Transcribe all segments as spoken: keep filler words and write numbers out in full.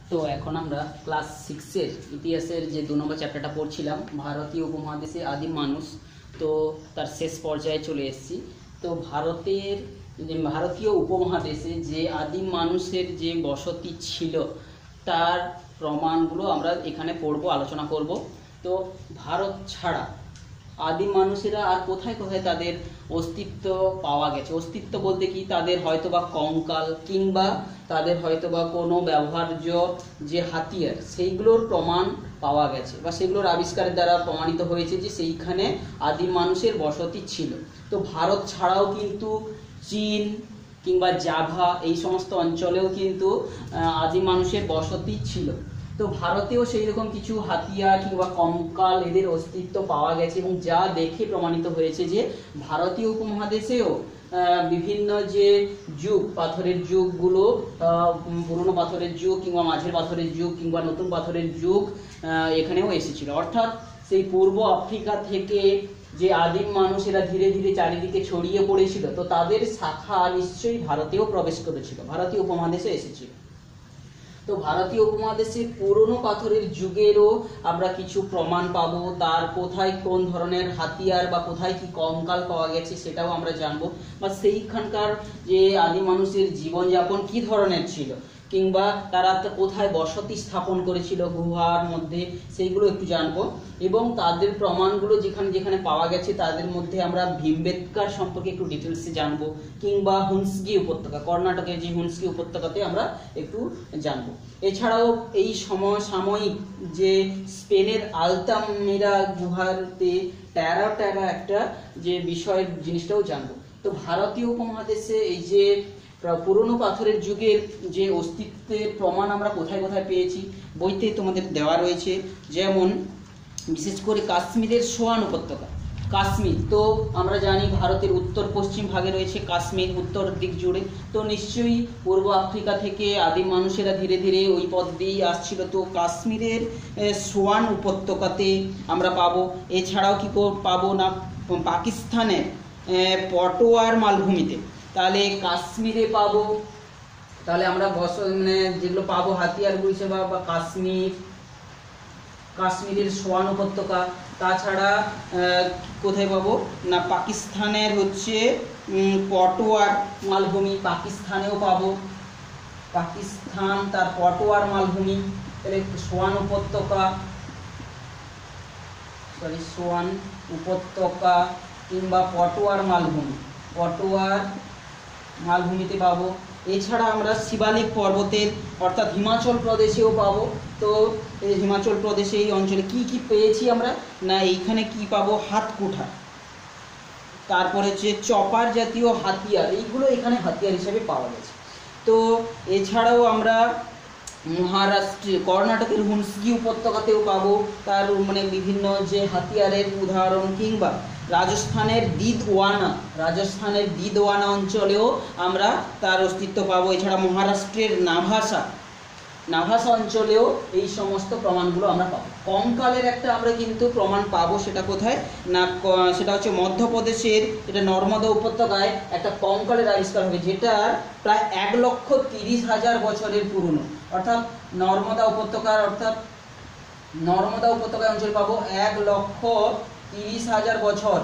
তো এখন আমরা ক্লাস সিক্সের ইতিহাসের যে দু নম্বর চ্যাপ্টারটা পড়ছিলাম, ভারতীয় উপমহাদেশে আদিম মানুষ, তো তার শেষ পর্যায়ে চলে এসেছি। তো ভারতের যে ভারতীয় উপমহাদেশে যে আদিম মানুষের যে বসতি ছিল তার প্রমাণগুলো আমরা এখানে পড়ব, আলোচনা করব। তো ভারত ছাড়া আদিম মানুষেরা আর কোথায় কোথায় তাদের অস্তিত্ব পাওয়া গেছে? অস্তিত্ব বলতে কি, তাদের হয়তোবা কঙ্কাল কিংবা তাদের হয়তোবা কোনো ব্যবহার্য যে হাতিয়ার সেইগুলোর প্রমাণ পাওয়া গেছে, বা সেগুলোর আবিষ্কারের দ্বারা প্রমাণিত হয়েছে যে সেইখানে আদিম মানুষের বসতি ছিল। তো ভারত ছাড়াও কিন্তু চীন কিংবা জাভা এই সমস্ত অঞ্চলেও কিন্তু আদিম মানুষের বসতি ছিল। তো ভারতেও সেই রকম কিছু হাতিয়ার কিংবা কঙ্কাল এদের অস্তিত্ব পাওয়া গেছে, এবং যা দেখে প্রমাণিত হয়েছে যে ভারতীয় উপমহাদেশেও বিভিন্ন যে যুগ, পাথরের যুগগুলো, পুরনো পাথরের যুগ কিংবা মাঝের পাথরের যুগ কিংবা নতুন পাথরের যুগ এখানেও এসেছিল। অর্থাৎ সেই পূর্ব আফ্রিকা থেকে যে আদিম মানুষেরা ধীরে ধীরে চারিদিকে ছড়িয়ে পড়েছিল, তো তাদের শাখা নিশ্চয়ই ভারতেও প্রবেশ করেছিল, ভারতীয় উপমহাদেশে এসেছিল। তো ভারতীয় উপমহাদেশে পুরনো পাথরের যুগেরও আমরা কিছু প্রমাণ পাবো, তার কোথায় কোন ধরনের হাতিয়ার বা কোথায় কি কঙ্কাল পাওয়া গেছে সেটাও আমরা জানবো, বা সেইখানকার যে আদিম মানুষের জীবনযাপন কি ধরনের ছিল, কিংবা তারা কোথায় বসতি স্থাপন করেছিল গুহার মধ্যে, সেইগুলো একটু জানবো। এবং তাদের প্রমাণগুলো যেখানে যেখানে পাওয়া গেছে তাদের মধ্যে আমরা ভীমবেটকার সম্পর্কে একটু ডিটেলসে জানবো, কিংবা হুন্সগি উপত্যকা, কর্ণাটকের যে হুন্সগি উপত্যকাতে আমরা একটু জানবো। এছাড়াও এই সময় সাময়িক যে স্পেনের আলতামিরা গুহাতে ট্যারা ট্যারা একটা যে বিষয়ের জিনিসটাও জানবো। তো ভারতীয় উপমহাদেশে এই যে পুরনো পাথরের যুগের যে অস্তিত্বের প্রমাণ আমরা কোথায় কোথায় পেয়েছি বইতে তোমাদের দেওয়া রয়েছে। যেমন বিশেষ করে কাশ্মীরের সোয়ান উপত্যকা, কাশ্মীর তো আমরা জানি ভারতের উত্তর পশ্চিম ভাগে রয়েছে কাশ্মীর, উত্তর দিক জুড়ে। তো নিশ্চয়ই পূর্ব আফ্রিকা থেকে আদিম মানুষেরা ধীরে ধীরে ওই পথ দিয়েই আসছিল। তো কাশ্মীরের সোয়ান উপত্যকাতে আমরা পাবো। এছাড়াও কি পাবো না, পাকিস্তানের পটোয়ার মালভূমিতে, তাহলে কাশ্মীরে পাবো। তাহলে আমরা বস মানে যেগুলো পাবো হাতিয়ারগুলো হিসেবে, বা কাশ্মীর, কাশ্মীরের সোয়ান উপত্যকা। তাছাড়া কোথায় পাবো না, পাকিস্তানের হচ্ছে পটোয়ার মালভূমি, পাকিস্তানেও পাবো, পাকিস্তান তার পটোয়ার মালভূমি। তাহলে সোয়ান উপত্যকা, সরি সোয়ান উপত্যকা কিংবা পটোয়ার মালভূমি, পটোয়ার মালভূমিতে পাবো। এছাড়া আমরা শিবালিক পর্বতের অর্থাৎ হিমাচল প্রদেশেও পাবো। তো এই হিমাচল প্রদেশে এই অঞ্চলে কি কি পেয়েছি আমরা না, এইখানে কি পাবো, হাতকুঠা, তারপরে হচ্ছে চপার জাতীয় হাতিয়ার, এইগুলো এখানে হাতিয়ার হিসেবে পাওয়া গেছে। তো এছাড়াও আমরা মহারাষ্ট্রে কর্ণাটকের হুন্সগি উপত্যকাতেও পাবো তার মানে বিভিন্ন যে হাতিয়ারের উদাহরণ, কিংবা রাজস্থানের দিদওয়ানা, রাজস্থানের দিদওয়ানা অঞ্চলেও আমরা তার অস্তিত্ব পাবো। এছাড়া মহারাষ্ট্রের নাভাসা, নাভাসা অঞ্চলেও এই সমস্ত প্রমাণগুলো আমরা পাবো। কঙ্কালের একটা আমরা কিন্তু প্রমাণ পাবো, সেটা কোথায় না, সেটা হচ্ছে মধ্যপ্রদেশের এটা নর্মদা উপত্যকায় একটা কঙ্কালের আবিষ্কার হবে, যেটা প্রায় এক লক্ষ তিরিশ হাজার বছরের পুরনো। অর্থাৎ নর্মদা উপত্যকার অর্থাৎ নর্মদা উপত্যকায় অঞ্চল পাবো এক লক্ষ তিরিশ হাজার বছর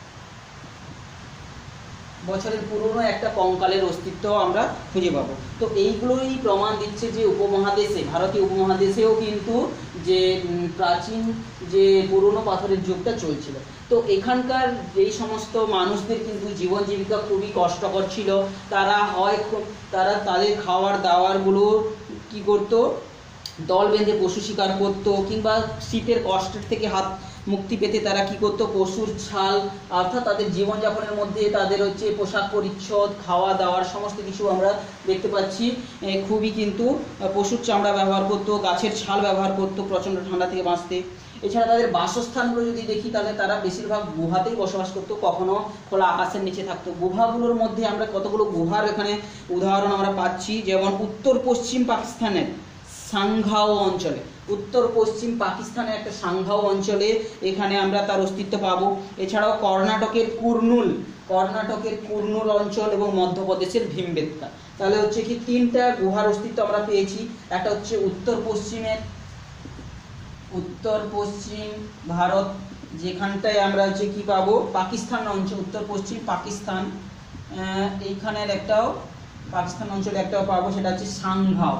বছরের পুরনো একটা কঙ্কালের অস্তিত্ব আমরা খুঁজে পাবো। তো এইগুলোই প্রমাণ দিচ্ছে যে উপমহাদেশে, ভারতীয় উপমহাদেশেও কিন্তু যে প্রাচীন যে পুরনো পাথরের যুগটা চলছিল। তো এখানকার যেই সমস্ত মানুষদের কিন্তু জীবন জীবিকা খুবই কষ্টকর ছিল। তারা হয় তারা তাদের খাওয়ার দাওয়ারগুলো কি করতো, দল বেঁধে পশু শিকার করতো, কিংবা শীতের কষ্টের থেকে হাত মুক্তি পেতে তারা কি করতো, পশুর ছাল, অর্থাৎ তাদের জীবনযাপনের মধ্যে তাদের হচ্ছে পোশাক পরিচ্ছদ, খাওয়া দাওয়ার সমস্ত কিছু আমরা দেখতে পাচ্ছি খুবই কিন্তু পশুর চামড়া ব্যবহার করতো, গাছের ছাল ব্যবহার করতো প্রচণ্ড ঠান্ডা থেকে বাঁচতে। এছাড়া তাদের বাসস্থানগুলো যদি দেখি তাহলে তারা বেশিরভাগ গুহাতেই বসবাস করতো, কখনো খোলা আকাশের নিচে থাকতো। গুহাগুলোর মধ্যে আমরা কতগুলো গুহার এখানে উদাহরণ আমরা পাচ্ছি। যেমন উত্তর পশ্চিম পাকিস্তানের সাংঘাও অঞ্চলে, উত্তর পশ্চিম পাকিস্তানের একটা সাংঘাও অঞ্চলে এখানে আমরা তার অস্তিত্ব পাবো। এছাড়াও কর্ণাটকের কুর্নুল, কর্ণাটকের কুর্নুল অঞ্চল এবং মধ্যপ্রদেশের ভীমবেটকা। তাহলে হচ্ছে কি তিনটা গুহার অস্তিত্ব আমরা পেয়েছি। একটা হচ্ছে উত্তর পশ্চিমের উত্তর পশ্চিম ভারত, যেখানটায় আমরা হচ্ছে কি পাবো পাকিস্তান অঞ্চল, উত্তর পশ্চিম পাকিস্তান, এইখানের একটাও পাকিস্তান অঞ্চলে একটাও পাবো, সেটা হচ্ছে সাংঘাও,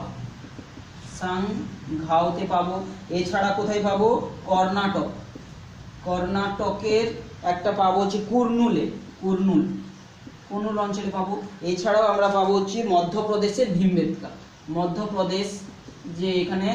সাংঘাওতে পাবো। এছাড়া কোথায় পাবো কর্ণাটক, কর্ণাটকের একটা পাবো হচ্ছে কুর্নুলে, কুর্নুল কুর্নুল অঞ্চলে পাবো। এছাড়াও আমরা পাবো হচ্ছে মধ্যপ্রদেশের ভীমবেটকা, মধ্যপ্রদেশ যে এখানে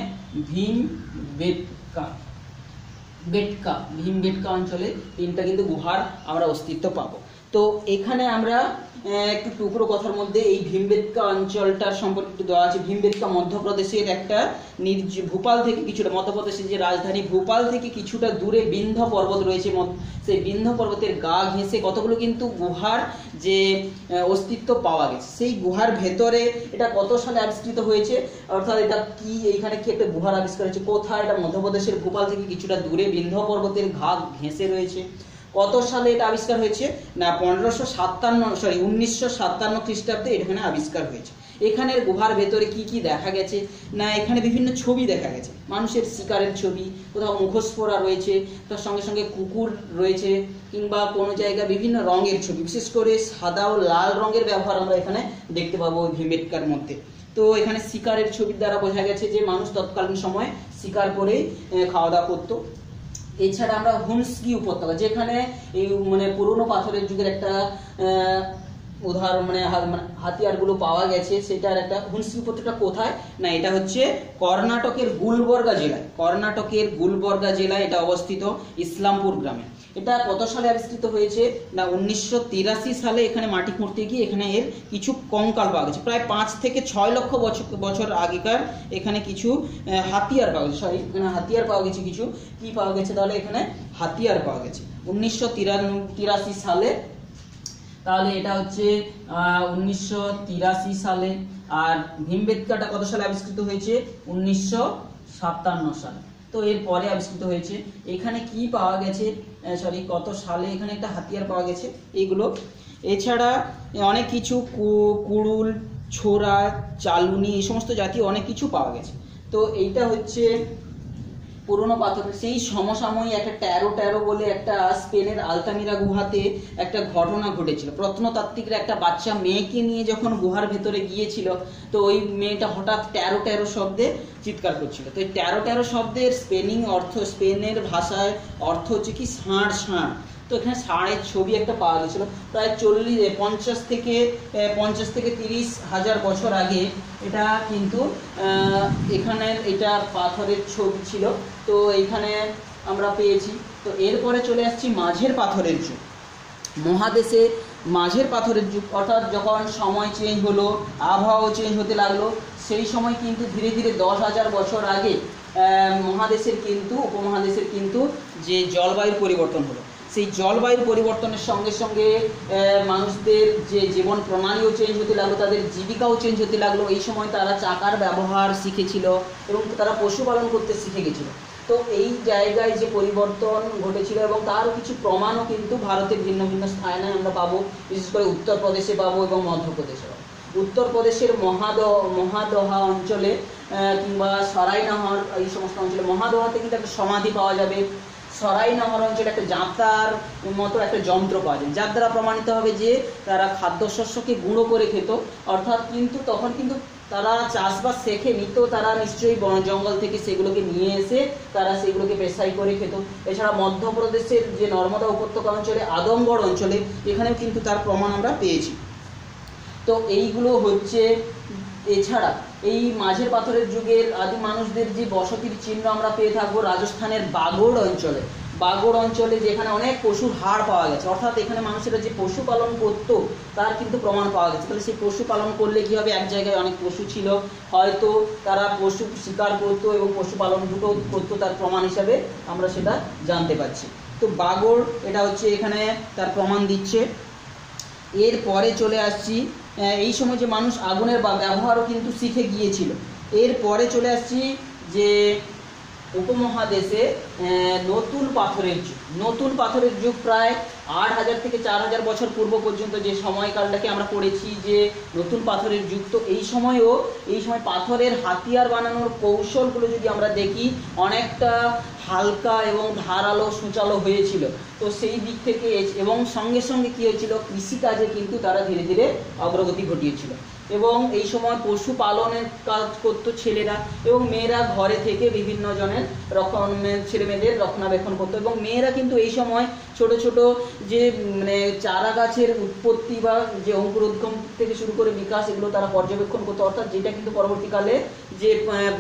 ভীমবেটকা বেটকা ভীমবেটকা অঞ্চলে তিনটা কিন্তু গুহার আমরা অস্তিত্ব পাবো। তো এখানে আমরা একটু টুকরো কথার মধ্যে এই ভীমবেটকা অঞ্চলটার সম্পর্কে একটু দেওয়া আছে। ভীমবেটকা মধ্যপ্রদেশের একটা নির্জ ভোপাল থেকে কিছুটা, মধ্যপ্রদেশের যে রাজধানী ভোপাল থেকে কিছুটা দূরে বিন্ধ্য পর্বত রয়েছে, সেই বিন্ধ্য পর্বতের গা ঘেঁষে কতগুলো কিন্তু গুহার যে অস্তিত্ব পাওয়া গেছে। সেই গুহার ভেতরে এটা কত সালে আবিষ্কৃত হয়েছে, অর্থাৎ এটা কি এইখানে কি একটা গুহার আবিষ্কার হয়েছে, কোথায়, এটা মধ্যপ্রদেশের ভোপাল থেকে কিছুটা দূরে বিন্ধ্য পর্বতের ঘা ঘেঁষে রয়েছে। কত সালে এটা আবিষ্কার হয়েছে না পনেরোশো সাতান্ন সরি উনিশশো সাতান্ন খ্রিস্টাব্দে এখানে আবিষ্কার হয়েছে। এখানের গুহার ভেতরে কি কি দেখা গেছে না এখানে বিভিন্ন ছবি দেখা গেছে, মানুষের শিকারের ছবি, কোথাও মুখোশ পরা রয়েছে, তার সঙ্গে সঙ্গে কুকুর রয়েছে, কিংবা কোনো জায়গায় বিভিন্ন রঙের ছবি, বিশেষ করে সাদা ও লাল রঙের ব্যবহার আমরা এখানে দেখতে পাবো ওই ভীমবেটকার মধ্যে। তো এখানে শিকারের ছবির দ্বারা বোঝা গেছে যে মানুষ তৎকালীন সময়ে শিকার করেই খাওয়া দাওয়া করতো। এছাড়া আমরা হুমস্কি উপত্যকা, যেখানে এই মানে পুরনো পাথরের যুগের একটা উদাহরণ মানে হাতিয়ারগুলো পাওয়া গেছে, সেটার একটা হুমস্কি উপত্যকা কোথায় না এটা হচ্ছে কর্ণাটকের গুলবর্গা জেলায়, কর্ণাটকের গুলবর্গা জেলায় এটা অবস্থিত, ইসলামপুর গ্রামে। এটা কত সালে আবিষ্কৃত হয়েছে না উনিশশো তিরাশি সালে এখানে মাটি খুঁড়তে গিয়ে এখানে এর কিছু কঙ্কাল পাওয়া গেছে, প্রায় পাঁচ থেকে ছয় লক্ষ বছর বছর আগেকার এখানে কিছু হাতিয়ার পাওয়া গেছে, সরি এখানে হাতিয়ার পাওয়া গেছে, কিছু কি পাওয়া গেছে তাহলে এখানে হাতিয়ার পাওয়া গেছে উনিশশো তিরাশি সালে। তাহলে এটা হচ্ছে উনিশশো তিরাশি সালে। আর ভীমবেটকাটা কত সালে আবিষ্কৃত হয়েছে উনিশশো সাতান্ন সালে, তো এর পরে আবিষ্কৃত হয়েছে। এখানে কি পাওয়া গেছে সরি কত সালে এখানে একটা হাতিয়ার পাওয়া গেছে এইগুলো। এছাড়া অনেক কিছু কুড়ুল, ছোরা, চালুনি এই সমস্ত জাতীয় অনেক কিছু পাওয়া গেছে। তো এইটা হচ্ছে পুরনো পাথরের। সেই সমসাময়িক একটা ট্যারো ট্যারো বলে একটা স্পেনের আলতামিরা গুহাতে একটা ঘটনা ঘটেছিল। প্রত্নতাত্ত্বিকরা একটা বাচ্চা মেয়েকে নিয়ে যখন গুহার ভেতরে গিয়েছিল, তো ওই মেয়েটা হঠাৎ ট্যারো ট্যারো শব্দে চিৎকার করছিল। তো এই ট্যারো ট্যারো শব্দের স্পেনিং অর্থ, স্পেনের ভাষায় অর্থ হচ্ছে কি ষাঁড় ষাঁড়। তো এখানে ষাঁড়ের ছবি একটা পাওয়া গেছিলো প্রায় চল্লিশ পঞ্চাশ থেকে পঞ্চাশ থেকে তিরিশ হাজার বছর আগে। এটা কিন্তু এখানের এটা পাথরের ছবি ছিল, তো এইখানে আমরা পেয়েছি। তো এরপরে চলে আসছি মাঝের পাথরের যুগ। মহাদেশে মাঝের পাথরের যুগ, অর্থাৎ যখন সময় চেঞ্জ হলো, আবহাওয়া চেঞ্জ হতে লাগলো, সেই সময় কিন্তু ধীরে ধীরে দশ হাজার বছর আগে মহাদেশের কিন্তু উপমহাদেশের কিন্তু যে জলবায়ুর পরিবর্তন হলো, সেই জলবায়ুর পরিবর্তনের সঙ্গে সঙ্গে মানুষদের যে জীবন প্রণালীও চেঞ্জ হতে লাগলো, তাদের জীবিকাও চেঞ্জ হতে লাগলো। এই সময় তারা চাকার ব্যবহার শিখেছিল এবং তারা পশুপালন করতে শিখে গেছিলো। তো এই জায়গায় যে পরিবর্তন ঘটেছিল এবং তারও কিছু প্রমাণও কিন্তু ভারতের ভিন্ন ভিন্ন স্থানে আমরা পাবো, বিশেষ করে উত্তরপ্রদেশে পাবো এবং মধ্যপ্রদেশে পাবো। উত্তরপ্রদেশের মহাদহ মহাদহা অঞ্চলে কিংবা সরাইনগর এই সমস্ত অঞ্চলে, মহাদহাতে কিন্তু একটা সমাধি পাওয়া যাবে। সরাইনগর অঞ্চলে একটা জাঁতার মতো একটা যন্ত্র পাওয়া যায়, যার দ্বারা প্রমাণিত হবে যে তারা খাদ্যশস্যকে গুঁড়ো করে খেত। অর্থাৎ কিন্তু তখন কিন্তু তারা চাষবাস শেখে নিত, তারা নিশ্চয়ই বন জঙ্গল থেকে সেগুলোকে নিয়ে এসে তারা সেগুলোকে পেশাই করে খেত। এছাড়া মধ্যপ্রদেশের যে নর্মদা উপত্যকা অঞ্চলে আদমগড় অঞ্চলে এখানেও কিন্তু তার প্রমাণ আমরা পেয়েছি। তো এইগুলো হচ্ছে। এছাড়া এই মাঝের পাথরের যুগের আদি মানুষদের যে বসতির চিহ্ন আমরা পেয়ে থাকবো রাজস্থানের বাগড় অঞ্চলে। বাগড় অঞ্চলে যেখানে অনেক পশুর হাড় পাওয়া গেছে, অর্থাৎ এখানে মানুষেরা যে পশুপালন করতো তার কিন্তু প্রমাণ পাওয়া গেছে। তাহলে সেই পশুপালন করলে কী হবে, এক জায়গায় অনেক পশু ছিল, হয়তো তারা পশু শিকার করতো এবং পশুপালন দুটো করতো, তার প্রমাণ হিসাবে আমরা সেটা জানতে পারছি। তো বাগড় এটা হচ্ছে এখানে তার প্রমাণ দিচ্ছে। এরপরে চলে আসছি, এই সময় যে মানুষ আগুনের ব্যবহারও কিন্তু শিখে গিয়েছিল। এরপরে চলে আসছি যে উপমহাদেশে নতুন পাথরের যুগ নতুন পাথরের যুগ প্রায় আট হাজার থেকে চার হাজার বছর পূর্ব পর্যন্ত যে সময়কালটাকে আমরা পড়েছি যে নতুন পাথরের যুগ। তো এই সময়ও এই সময় পাথরের হাতিয়ার বানানোর কৌশলগুলো যদি আমরা দেখি অনেকটা হালকা এবং ধারালো সূচালো হয়েছিল। তো সেই দিক থেকে এবং সঙ্গে সঙ্গে কী হয়েছিল, কৃষিকাজে কিন্তু তারা ধীরে ধীরে অগ্রগতি ঘটিয়েছিল। এবং এই সময় পশুপালনের কাজ করতো ছেলেরা, এবং মেয়েরা ঘরে থেকে বিভিন্ন জনের রক্ষণ ছেলে মেয়েদের রক্ষণাবেক্ষণ করতো। এবং মেয়েরা কিন্তু এই সময় ছোট ছোট যে মানে চারা গাছের উৎপত্তি বা যে অঙ্কুরোদ্গম থেকে শুরু করে বিকাশ, এগুলো তারা পর্যবেক্ষণ করতো, অর্থাৎ যেটা কিন্তু পরবর্তীকালে যে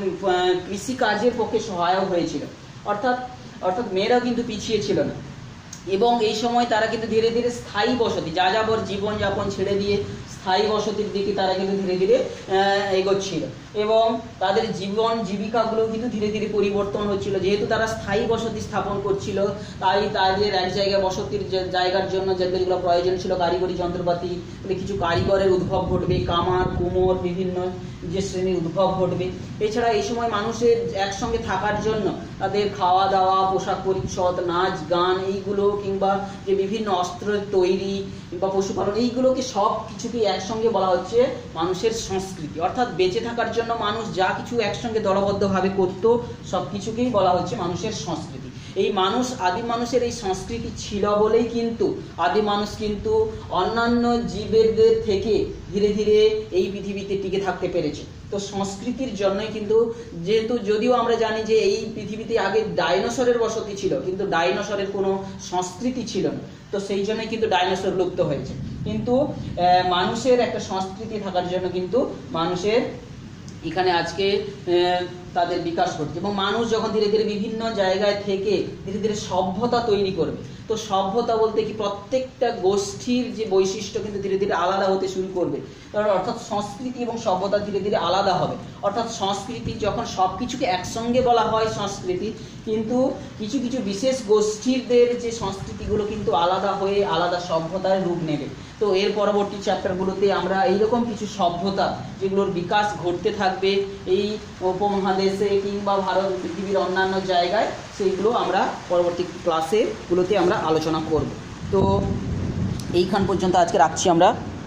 কৃষিকাজের পক্ষে সহায়ক হয়েছিল। অর্থাৎ অর্থাৎ মেয়েরা কিন্তু পিছিয়ে ছিল না। এবং এই সময় তারা কিন্তু ধীরে ধীরে স্থায়ী বসতি, যাযাবর জীবনযাপন ছেড়ে দিয়ে স্থায়ী বসতির দিকে তারা কিন্তু ধীরে ধীরে এগোচ্ছিল। এবং তাদের জীবন জীবিকাগুলো কিন্তু ধীরে ধীরে পরিবর্তন হচ্ছিল। যেহেতু তারা স্থায়ী বসতি স্থাপন করছিল, তাই তাদের এক জায়গায় বসতির জায়গার জন্য যেগুলো প্রয়োজন ছিল কারিগরি যন্ত্রপাতি, কিছু কারিগরের উদ্ভব ঘটবে, কামার কুমোর বিভিন্ন যে শ্রেণীর উদ্ভব ঘটবে। এছাড়া এই সময় মানুষের একসঙ্গে থাকার জন্য তাদের খাওয়া দাওয়া, পোশাক পরিচ্ছদ, নাচ গান, এইগুলো কিংবা যে বিভিন্ন অস্ত্রের তৈরি বা পশুপালন, এইগুলোকে সব কিছুকে একসঙ্গে বলা হচ্ছে মানুষের সংস্কৃতি। অর্থাৎ বেঁচে থাকার জন্য মানুষ যা কিছু একসঙ্গে দলবদ্ধভাবে করত, সব কিছুকেই বলা হচ্ছে মানুষের সংস্কৃতি। এই মানুষ আদিম মানুষের এই সংস্কৃতি ছিল বলেই কিন্তু আদিম মানুষ কিন্তু অন্যান্য জীবেদের থেকে ধীরে ধীরে এই পৃথিবীতে টিকে থাকতে পেরেছে। তো সংস্কৃতির জন্যই কিন্তু, যেহেতু যদিও আমরা জানি যে এই পৃথিবীতে আগে ডাইনোসরের বসতি ছিল, কিন্তু ডাইনোসরের কোনো সংস্কৃতি ছিল না, তো সেই জন্যই কিন্তু ডাইনোসর লুপ্ত হয়েছে। কিন্তু মানুষের একটা সংস্কৃতি থাকার জন্য কিন্তু মানুষের এখানে আজকে তাদের বিকাশ ঘটছে। এবং মানুষ যখন ধীরে ধীরে বিভিন্ন জায়গায় থেকে ধীরে ধীরে সভ্যতা তৈরি করবে, তো সভ্যতা বলতে কি প্রত্যেকটা গোষ্ঠীর যে বৈশিষ্ট্য কিন্তু ধীরে ধীরে আলাদা হতে শুরু করবে। অর্থাৎ সংস্কৃতি এবং সভ্যতা ধীরে ধীরে আলাদা হবে। অর্থাৎ সংস্কৃতি যখন সব কিছুকে একসঙ্গে বলা হয় সংস্কৃতি, কিন্তু কিছু কিছু বিশেষ গোষ্ঠীদের যে সংস্কৃতিগুলো কিন্তু আলাদা হয়ে আলাদা সভ্যতার রূপ নেবে। তো এর পরবর্তী চ্যাপ্টারগুলোতে আমরা এইরকম কিছু সভ্যতা যেগুলোর বিকাশ ঘটতে থাকবে এই উপমহাদেশে কিংবা ভারত পৃথিবীর অন্যান্য জায়গায়, সেইগুলো আমরা পরবর্তী ক্লাসে গুলোতে আমরা আলোচনা করব। তো এইখান পর্যন্ত আজকে রাখছি আমরা।